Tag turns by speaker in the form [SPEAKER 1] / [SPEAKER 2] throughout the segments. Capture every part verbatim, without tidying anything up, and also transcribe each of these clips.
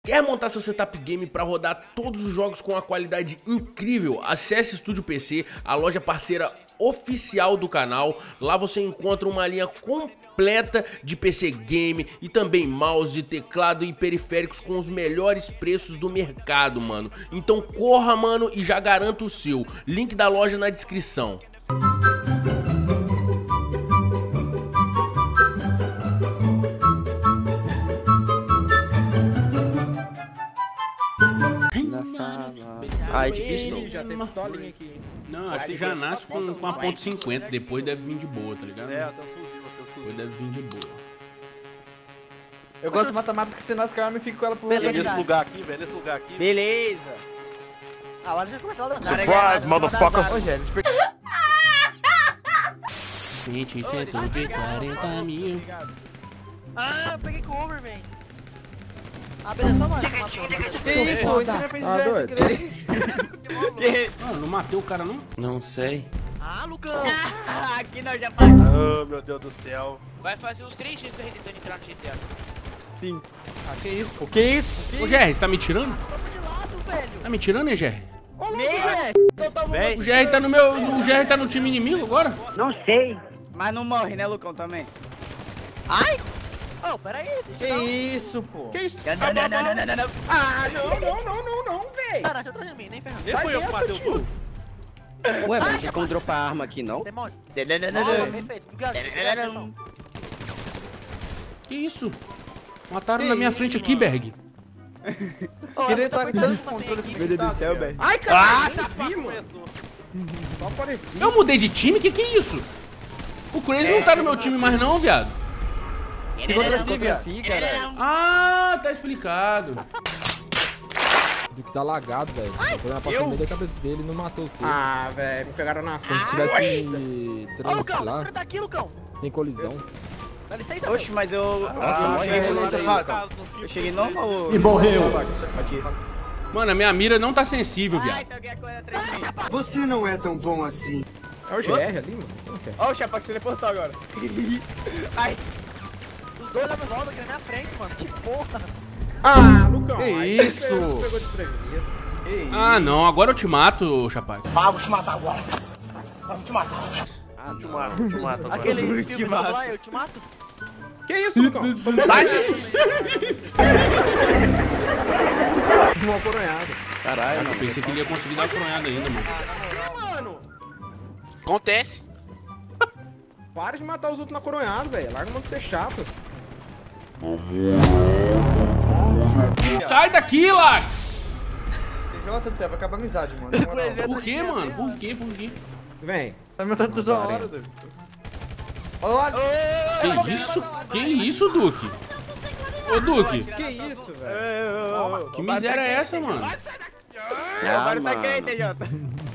[SPEAKER 1] Quer montar seu setup game para rodar todos os jogos com uma qualidade incrível? Acesse Estúdio P C, a loja parceira oficial do canal. Lá você encontra uma linha completa de P C game e também mouse, teclado e periféricos com os melhores preços do mercado, mano. Então corra, mano, e já garanta o seu. Link da loja na descrição.
[SPEAKER 2] Ai, de pistola.
[SPEAKER 3] Já tem pistolinha aqui.
[SPEAKER 1] Não, acho que já nasce com, com a ponto cinquenta, depois deve vir de boa, tá ligado?
[SPEAKER 3] É, até o fuzil, até o fuzil.
[SPEAKER 1] Depois deve vir de boa.
[SPEAKER 3] Eu gosto de mata-mata porque você nasce com a arma e fica com ela por
[SPEAKER 4] Beleza.
[SPEAKER 3] Vem nesse lugar aqui, velho, nesse lugar aqui.
[SPEAKER 4] Beleza. A hora já começou a dançar.
[SPEAKER 3] Surprise, motherfucker.
[SPEAKER 4] Ô, Gélio,
[SPEAKER 1] Gente, cento e quarenta mil.
[SPEAKER 4] Ah, eu peguei cover, velho. Ah, beleza, só mais.
[SPEAKER 3] Que isso? Entrei na frente do Jé sem querer.
[SPEAKER 1] Mano, não matei o cara não?
[SPEAKER 2] Não sei.
[SPEAKER 4] Ah, Lucão.
[SPEAKER 5] Aqui nós já faz.
[SPEAKER 3] Oh, meu Deus do céu.
[SPEAKER 5] Vai fazer uns três dias que a gente tentando entrar no G T A.
[SPEAKER 3] Sim. Ah, que isso? O que isso?
[SPEAKER 1] Ô, Jerry, você tá me tirando?
[SPEAKER 4] Tá de lado, velho.
[SPEAKER 1] Tá me tirando, hein, Jerry?
[SPEAKER 3] Vem.
[SPEAKER 1] O Jerry tá no meu. O Jerry tá no time inimigo agora?
[SPEAKER 5] Não sei. Mas não morre, né, Lucão, também?
[SPEAKER 4] Ai. Oh, pera aí.
[SPEAKER 3] Que isso, pô? Que isso?
[SPEAKER 5] Não, não, não, não, não, não, não.
[SPEAKER 3] Ah, não, não, não, não, não, velho.
[SPEAKER 4] Tá, deixa atrás de mim, nem ferrando.
[SPEAKER 3] Nem fui eu que matei o tio.
[SPEAKER 2] Ué, mas não tem como dropar arma aqui, não?
[SPEAKER 4] Demônio.
[SPEAKER 5] Não, não, não,
[SPEAKER 4] Boa,
[SPEAKER 5] não.
[SPEAKER 4] perfeito. Obrigado, obrigado, irmão.
[SPEAKER 1] Que isso? Mataram na minha frente aqui, Berg.
[SPEAKER 4] Ô,
[SPEAKER 3] Queria
[SPEAKER 4] eu tô
[SPEAKER 3] estar
[SPEAKER 4] apertando
[SPEAKER 3] dando
[SPEAKER 4] esse controle
[SPEAKER 3] aqui.
[SPEAKER 4] aqui.
[SPEAKER 3] Meu Deus do céu, velho. Ai,
[SPEAKER 1] Ah,
[SPEAKER 3] caralho.
[SPEAKER 1] tá
[SPEAKER 3] Vi, mano. Só apareci.
[SPEAKER 1] Eu mudei de time? Que que é isso? O Crazy não tá no meu time mais não, viado.
[SPEAKER 3] Contra si, viado.
[SPEAKER 2] caralho.
[SPEAKER 1] Ah, tá explicado.
[SPEAKER 6] Do que tá lagado, velho. O problema passou no meio da cabeça dele e não matou o seu.
[SPEAKER 3] Ah, velho, me pegaram na
[SPEAKER 6] Se
[SPEAKER 3] ação.
[SPEAKER 6] tivesse
[SPEAKER 4] Ô,
[SPEAKER 6] trans
[SPEAKER 4] Lucão,
[SPEAKER 6] lá,
[SPEAKER 4] você tá aqui, Lucão.
[SPEAKER 6] tem colisão.
[SPEAKER 4] Dá licença,
[SPEAKER 5] Oxe, mas eu.
[SPEAKER 6] Nossa,
[SPEAKER 5] eu
[SPEAKER 6] morre
[SPEAKER 5] cheguei
[SPEAKER 6] aí,
[SPEAKER 5] normal,
[SPEAKER 6] morre
[SPEAKER 5] Lucão. Eu cheguei normal.
[SPEAKER 7] E morreu.
[SPEAKER 5] Aqui.
[SPEAKER 1] Mano, a minha mira não tá sensível,
[SPEAKER 5] Ai,
[SPEAKER 1] viado.
[SPEAKER 5] tem alguém correndo atrás de mim.
[SPEAKER 7] Você não é tão bom assim.
[SPEAKER 3] É o G R ali, mano? Como que é?
[SPEAKER 5] Ó, o Chapa que se teleportou agora. Ai,
[SPEAKER 4] Os dois levam volta aqui na minha frente, mano. Que porra.
[SPEAKER 3] Ah, Lucão.
[SPEAKER 6] Que
[SPEAKER 3] aí
[SPEAKER 6] isso?
[SPEAKER 3] você pegou desprevenido.
[SPEAKER 1] Ah, não, agora eu te mato, Chapai.
[SPEAKER 5] ah, vou te matar agora. Vamos te matar.
[SPEAKER 2] Ah,
[SPEAKER 3] Te
[SPEAKER 2] não.
[SPEAKER 3] mato, te mato agora.
[SPEAKER 4] Aquele filme do lá, eu te mato.
[SPEAKER 3] Que isso, Lucão? Uma coronhada.
[SPEAKER 2] Caralho,
[SPEAKER 1] Eu
[SPEAKER 2] não.
[SPEAKER 1] pensei que ele ia conseguir dar uma coronhada ainda, mano.
[SPEAKER 3] Mano,
[SPEAKER 5] Acontece.
[SPEAKER 3] para de matar os outros na coronhada, velho. Larga a mão de ser chato.
[SPEAKER 1] Sai daqui, Lax!
[SPEAKER 3] T J do céu, vai acabar a amizade, mano. Na moral.
[SPEAKER 1] Por quê, mano? Por quê? Por quê?
[SPEAKER 3] Vem. Tá me matando toda hora, Duque. Olha!
[SPEAKER 1] Que isso? Que isso, Duque? Ô, Duque,
[SPEAKER 3] Que isso, velho?
[SPEAKER 1] que miséria é essa, mano?
[SPEAKER 2] Ah,
[SPEAKER 5] Agora tá quem,
[SPEAKER 2] mano.
[SPEAKER 5] T J?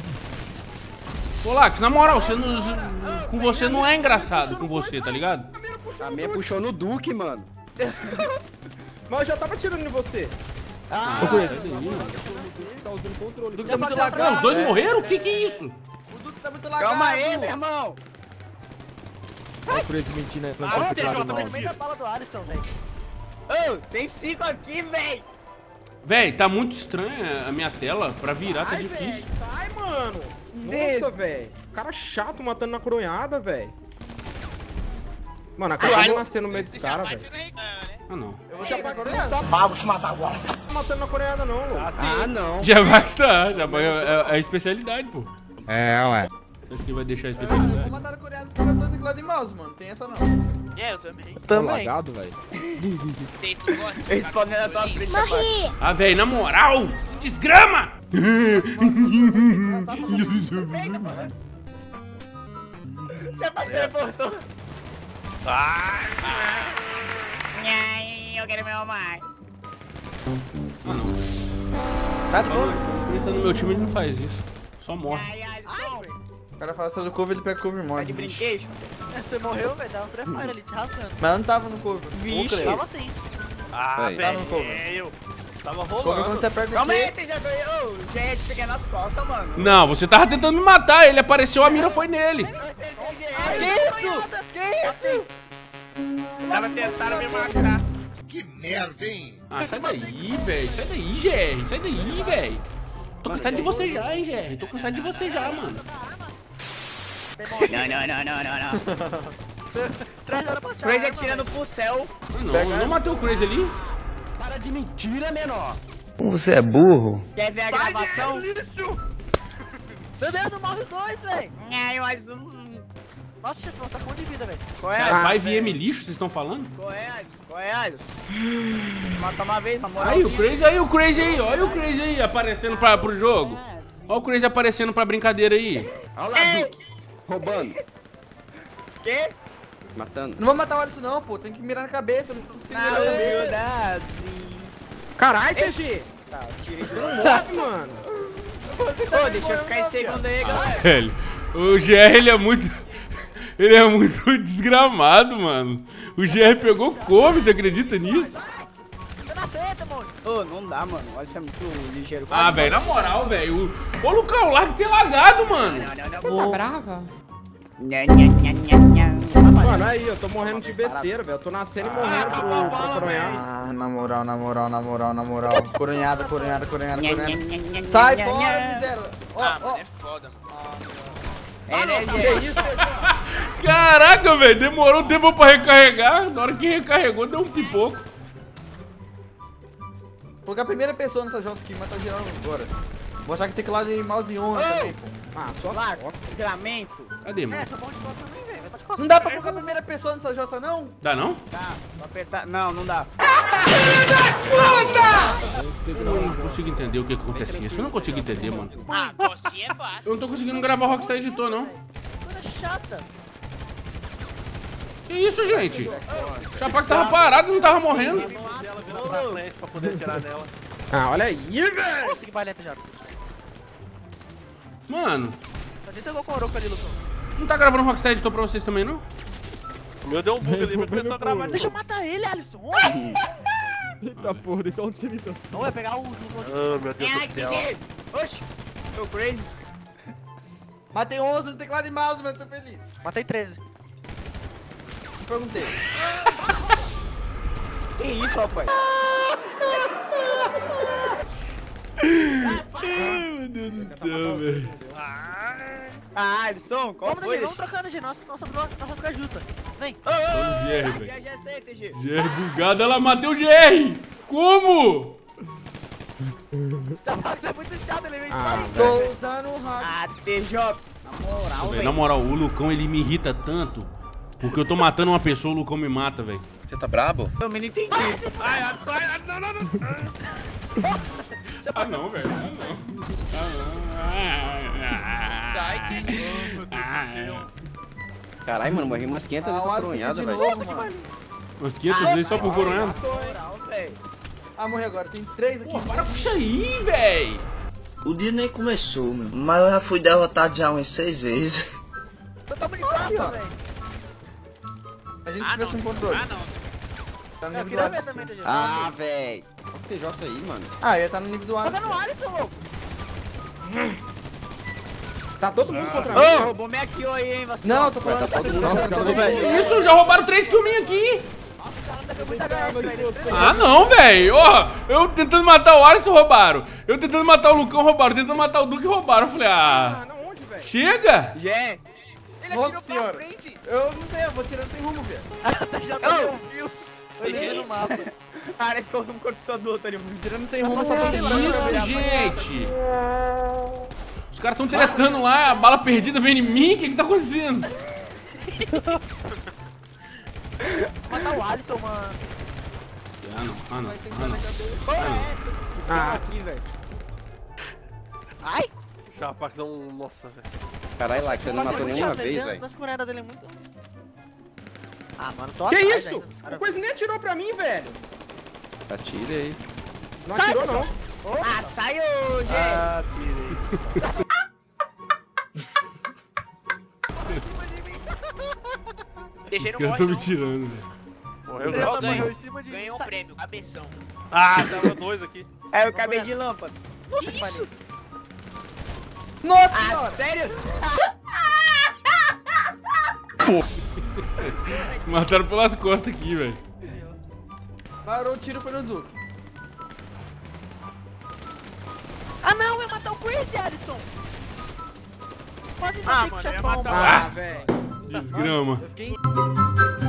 [SPEAKER 1] Ô, Lax, na moral, você não, com você não é engraçado com você, tá ligado?
[SPEAKER 2] A minha puxou no Duque, mano.
[SPEAKER 3] Mas eu já tava atirando em você.
[SPEAKER 1] Ah,
[SPEAKER 6] Ô, Crazy,
[SPEAKER 1] sai daí, mano.
[SPEAKER 6] tá usando controle.
[SPEAKER 3] Duque
[SPEAKER 4] Eu
[SPEAKER 3] tá muito
[SPEAKER 4] vou atirar
[SPEAKER 1] Ah, os
[SPEAKER 3] lagado.
[SPEAKER 1] dois morreram? O que que é isso?
[SPEAKER 3] O Duque tá muito lagado.
[SPEAKER 5] Calma aí, meu irmão.
[SPEAKER 6] Olha o Crazy mentindo aí, falando
[SPEAKER 5] Ah,
[SPEAKER 6] que
[SPEAKER 5] T
[SPEAKER 6] tá
[SPEAKER 5] J,
[SPEAKER 6] do
[SPEAKER 4] Tô
[SPEAKER 6] mouse.
[SPEAKER 4] no meio da bala do Alisson, velho.
[SPEAKER 5] Ô, tem cinco aqui, véi.
[SPEAKER 1] Véi, tá muito estranha a minha tela. Pra virar tá
[SPEAKER 3] Ai,
[SPEAKER 1] difícil.
[SPEAKER 3] véi, sai, mano. Nossa, velho. Cara chato matando na coronhada, velho. Mano, acabou de nascer no meio desse cara, velho.
[SPEAKER 1] Ah, não.
[SPEAKER 3] Eu vou chapar que você não tá
[SPEAKER 5] Vou te matar agora.
[SPEAKER 3] matando na coronhada, não, louco.
[SPEAKER 2] Ah, não.
[SPEAKER 1] Já vai estar, já vai. É, é a especialidade, pô.
[SPEAKER 7] É, ué.
[SPEAKER 1] Acho que vai deixar a
[SPEAKER 3] Vou
[SPEAKER 1] especialidade.
[SPEAKER 3] matar na coreana porque eu tô teclado de mouse, mano. Tem essa não.
[SPEAKER 5] É, eu também.
[SPEAKER 6] Tá lagado, velho.
[SPEAKER 5] Tem, tu gosta? Respondendo na tua frente, Morri.
[SPEAKER 1] Ah, véi, na moral, desgrama!
[SPEAKER 5] Chapa que se teleportou. Ah! Eu quero meu mais.
[SPEAKER 1] Ah, não.
[SPEAKER 4] Sai do cover.
[SPEAKER 1] Ele tá no meu time, ele não faz isso. Só morre.
[SPEAKER 5] Ai, Alisson.
[SPEAKER 3] O cara fala só do cover, ele pega cover e
[SPEAKER 5] Tá
[SPEAKER 3] morre.
[SPEAKER 5] de brinquedo?
[SPEAKER 4] Você morreu, velho. Tava um pré-fire ali, te rasgando.
[SPEAKER 3] Mas eu não tava no cover.
[SPEAKER 5] Vixe.
[SPEAKER 4] Tava assim.
[SPEAKER 2] Ah,
[SPEAKER 3] Aí. Tava no cover.
[SPEAKER 5] Eu.
[SPEAKER 3] Tava rolando. Cover quando você aperta o
[SPEAKER 5] Calma aí,
[SPEAKER 3] Q.
[SPEAKER 5] T J. Ô, já ia te pegar nas costas, mano.
[SPEAKER 1] Não, você tava tentando me matar, ele apareceu, a mira foi nele.
[SPEAKER 4] Que isso? Que isso?
[SPEAKER 5] Tava tentando me matar.
[SPEAKER 7] Que merda, hein?
[SPEAKER 1] Ah, sai daí, velho. Sai daí, G R. Sai daí, velho. Tô cansado de você já, hein, G R. Tô cansado de você já, mano.
[SPEAKER 5] Não, não, não, não, não, não. Crazy atirando pro céu.
[SPEAKER 1] Não, não, não matei o Crazy ali.
[SPEAKER 2] Para de mentira, menor.
[SPEAKER 8] Como você é burro?
[SPEAKER 5] Quer ver a gravação?
[SPEAKER 4] Meu Deus, não morre os dois, velho.
[SPEAKER 5] Ai, mais um.
[SPEAKER 4] Nossa, chefão, tá com um monte de vida, velho.
[SPEAKER 5] Qual é,
[SPEAKER 1] Cara,
[SPEAKER 5] Alisson?
[SPEAKER 1] vai V M lixo, vocês estão falando?
[SPEAKER 5] Qual é, Alisson? Qual é, Alisson? Mata uma vez, na moral.
[SPEAKER 1] Aí o Crazy, aí o Crazy aí, olha o Crazy aí aparecendo pra, pro jogo. Olha o Crazy aparecendo pra brincadeira aí.
[SPEAKER 2] Olha lá, Duke. Roubando.
[SPEAKER 5] Quê?
[SPEAKER 2] Matando.
[SPEAKER 9] Não vou matar o Alisson não, pô. Tem que mirar na cabeça. Não consigo
[SPEAKER 5] Na
[SPEAKER 9] mirar na cabeça.
[SPEAKER 5] humildade.
[SPEAKER 3] Caralho, T G.
[SPEAKER 5] Tá, eu tirei
[SPEAKER 3] Tu não morre, mano.
[SPEAKER 5] Pô, deixa eu ficar em segundo aí, galera.
[SPEAKER 1] Velho, o G R ele é muito... Ele é muito desgramado, mano. O G R pegou como, você acredita nisso?
[SPEAKER 4] Você não aceita, mano.
[SPEAKER 5] Ô, não dá, mano. Olha, isso é muito ligeiro.
[SPEAKER 1] Ah, velho, na moral, velho. Ô, Lucão, larga de ser lagado, mano.
[SPEAKER 10] Você tá brava?
[SPEAKER 5] Nha, nha, nha, nha, nha.
[SPEAKER 3] Mano, aí, eu tô morrendo de besteira, velho. Eu tô nascendo e morrendo pro, pro coronhado.
[SPEAKER 9] Ah, na moral, na moral, na moral, na moral. Coronhada, coronhada, coronhada,
[SPEAKER 5] Nha, nha,
[SPEAKER 9] coronhada.
[SPEAKER 5] nha, nha,
[SPEAKER 9] Sai
[SPEAKER 5] nha,
[SPEAKER 9] fora,
[SPEAKER 5] nha.
[SPEAKER 9] miséria. Ó,
[SPEAKER 5] Ah,
[SPEAKER 9] ó.
[SPEAKER 5] mano, é foda, mano. É, né,
[SPEAKER 3] Que
[SPEAKER 5] gente?
[SPEAKER 3] isso,
[SPEAKER 1] Caraca, velho, demorou um tempo pra recarregar. Na hora que recarregou, deu um pipoco.
[SPEAKER 9] Colocar a primeira pessoa nessa jossa aqui, mas tá girando agora. Vou achar que teclado de mouse e onda também, pô.
[SPEAKER 3] Ah, só
[SPEAKER 5] Lax, desgramento.
[SPEAKER 1] Cadê, mano?
[SPEAKER 4] É, só bom de bola também, velho. Vai tá de costas.
[SPEAKER 9] Não dá pra colocar a primeira pessoa nessa jossa, não?
[SPEAKER 1] Dá não?
[SPEAKER 5] Tá, vou apertar. Não, não dá.
[SPEAKER 1] Eu não consigo entender o que que acontecia. Isso eu não consigo entender, mano.
[SPEAKER 5] Ah, você é fácil.
[SPEAKER 1] Eu não tô conseguindo gravar o Rockstar Editor, não.
[SPEAKER 4] Coisa chata.
[SPEAKER 1] Que isso, gente? O Chapax tava parado, não tava morrendo.
[SPEAKER 3] Ah, olha aí, velho.
[SPEAKER 4] Nossa, que baileta já.
[SPEAKER 1] Mano,
[SPEAKER 4] Só nem pegou com o Oroco ali, Lucão.
[SPEAKER 1] não tá gravando o Rockstar Editor pra vocês também, não?
[SPEAKER 6] O meu deu um bug ali, mas começou a travar.
[SPEAKER 4] Deixa eu matar ele, Alisson.
[SPEAKER 6] Eita porra, dei só um tiro então.
[SPEAKER 4] Não, vai pegar o Lucão de...
[SPEAKER 6] Ah, meu Deus
[SPEAKER 5] Ai,
[SPEAKER 6] do
[SPEAKER 5] que
[SPEAKER 6] céu.
[SPEAKER 5] jeito. Oxi, tô crazy.
[SPEAKER 9] Matei onze no teclado e mouse, mas tô feliz.
[SPEAKER 4] Matei treze.
[SPEAKER 9] Não perguntei.
[SPEAKER 5] Que isso, rapaz?
[SPEAKER 1] Ai, meu Deus do céu, velho.
[SPEAKER 5] Ah, Alisson, qual
[SPEAKER 4] Vamos,
[SPEAKER 5] foi?
[SPEAKER 4] T G, vamos trocando, T G. Nossa, nossa, nossa, nossa troca é justa. Vem.
[SPEAKER 1] Vamos, G R, velho.
[SPEAKER 5] Já já sei, T G.
[SPEAKER 1] G R bugado, ela matou o G R. Como?
[SPEAKER 4] Chapax é muito chato, ele vem
[SPEAKER 3] Ah,
[SPEAKER 4] sair.
[SPEAKER 9] Tô usando o hack.
[SPEAKER 5] Ah, T J. Na moral,
[SPEAKER 1] Véi,
[SPEAKER 5] velho.
[SPEAKER 1] na moral, o Lucão, ele me irrita tanto. Porque eu tô matando uma pessoa, o Lucão me mata, velho.
[SPEAKER 8] Você tá brabo?
[SPEAKER 5] Eu também não entendi.
[SPEAKER 1] Ai, ai, ai, não, não, não. Ah, não, velho. Ah, não.
[SPEAKER 5] Ai, que
[SPEAKER 1] Ah,
[SPEAKER 2] Caralho, mano, morri umas quinhentas vezes
[SPEAKER 9] Ah, o
[SPEAKER 2] com
[SPEAKER 9] Alisson
[SPEAKER 2] coronhada,
[SPEAKER 9] de
[SPEAKER 2] velho.
[SPEAKER 9] novo, mano.
[SPEAKER 1] Umas quinhentas vezes só por coronhado.
[SPEAKER 5] moral, velho.
[SPEAKER 9] Ah, morri agora. Tem três aqui.
[SPEAKER 1] Pô, para com isso aí, velho.
[SPEAKER 8] O dia nem começou, meu. Mas eu já fui derrotado já umas seis vezes.
[SPEAKER 4] Eu tô brincando,
[SPEAKER 9] ó.
[SPEAKER 4] velho.
[SPEAKER 9] A gente tivesse um controle.
[SPEAKER 5] Ah, não.
[SPEAKER 9] Tá no
[SPEAKER 4] Eu
[SPEAKER 9] nível do
[SPEAKER 4] queria ver
[SPEAKER 9] Alisson.
[SPEAKER 4] também, T G.
[SPEAKER 2] Ah, velho. Olha o T J aí, mano.
[SPEAKER 9] Ah, ia tá no nível do
[SPEAKER 4] Tá
[SPEAKER 9] Alisson.
[SPEAKER 4] vendo o Alisson, louco?
[SPEAKER 3] Tá todo mundo contra mim.
[SPEAKER 5] Ô, roubou minha kill aí, hein, vacilão.
[SPEAKER 9] Não, eu tô falando.
[SPEAKER 2] Tá todo mundo
[SPEAKER 6] Nossa,
[SPEAKER 2] contra
[SPEAKER 6] cara,
[SPEAKER 2] mim, velho.
[SPEAKER 1] Isso, já roubaram três kills minhas aqui.
[SPEAKER 4] Muita H S, velho.
[SPEAKER 1] Ah, não, velho. Ó, eu tentando matar o Alisson, roubaram. Eu tentando matar o Lucão, roubaram. Tentando matar o Duque, roubaram. Eu falei,
[SPEAKER 3] Ah,
[SPEAKER 1] ah,
[SPEAKER 3] não, onde, velho?
[SPEAKER 1] chega.
[SPEAKER 5] Gé.
[SPEAKER 4] Ele
[SPEAKER 9] Nossa
[SPEAKER 4] atirou pra
[SPEAKER 9] senhora.
[SPEAKER 4] frente.
[SPEAKER 9] Eu não sei, eu vou tirando sem rumo, velho.
[SPEAKER 4] Já tá com fio. Foi
[SPEAKER 5] Que
[SPEAKER 4] no
[SPEAKER 5] isso?
[SPEAKER 4] mapa.
[SPEAKER 5] Ah, ele ficou com um corpo só do outro ali.
[SPEAKER 9] Tirando sem rumo, só tô
[SPEAKER 1] Que
[SPEAKER 9] tentando.
[SPEAKER 1] isso, gente? Os caras tão tretando lá, a bala perdida vem em mim. O que que tá acontecendo?
[SPEAKER 4] Matar o Alisson, mano.
[SPEAKER 1] Ah, não. Ah, não. Ah, não.
[SPEAKER 3] Ah,
[SPEAKER 5] Aqui, velho.
[SPEAKER 4] Ai.
[SPEAKER 6] Chapax dá um... Nossa, velho.
[SPEAKER 2] Caralho, lá, que você não matou nenhuma vez, velho.
[SPEAKER 4] Nas coreadas dele é muito... Ah, mano, tô
[SPEAKER 3] que
[SPEAKER 4] atrás
[SPEAKER 3] isso?
[SPEAKER 4] ainda dos
[SPEAKER 3] O
[SPEAKER 4] caras.
[SPEAKER 3] Coisa nem atirou pra mim, velho.
[SPEAKER 2] Atira aí.
[SPEAKER 3] Não atirou, não.
[SPEAKER 5] Ah, sai, ô, Gé.
[SPEAKER 6] Ah, tirei.
[SPEAKER 5] Deixei
[SPEAKER 1] Os
[SPEAKER 5] no
[SPEAKER 1] caras
[SPEAKER 5] morre,
[SPEAKER 1] tão me
[SPEAKER 5] não.
[SPEAKER 1] tirando, velho.
[SPEAKER 6] Morreu,
[SPEAKER 4] Ele
[SPEAKER 6] velho.
[SPEAKER 4] só
[SPEAKER 5] ganhei.
[SPEAKER 4] morreu em cima de mim.
[SPEAKER 5] Ganhei um
[SPEAKER 4] Sai.
[SPEAKER 5] prêmio, cabeção.
[SPEAKER 6] Ah, tava dois aqui.
[SPEAKER 5] É, eu acabei de lâmpada.
[SPEAKER 4] Nossa, que isso?
[SPEAKER 9] Nossa
[SPEAKER 5] Ah,
[SPEAKER 9] senhora!
[SPEAKER 5] sério?
[SPEAKER 1] Mataram pelas costas aqui, velho.
[SPEAKER 9] Parou o tiro, foi no Duque.
[SPEAKER 4] Ah não, eu ia matar o Crazy, Alisson. Quase
[SPEAKER 5] Ah,
[SPEAKER 4] matei com o
[SPEAKER 5] mano, eu ia
[SPEAKER 4] chefão,
[SPEAKER 5] matar
[SPEAKER 4] mano.
[SPEAKER 3] Ah, velho.
[SPEAKER 1] Desgrama.
[SPEAKER 9] Eu fiquei em...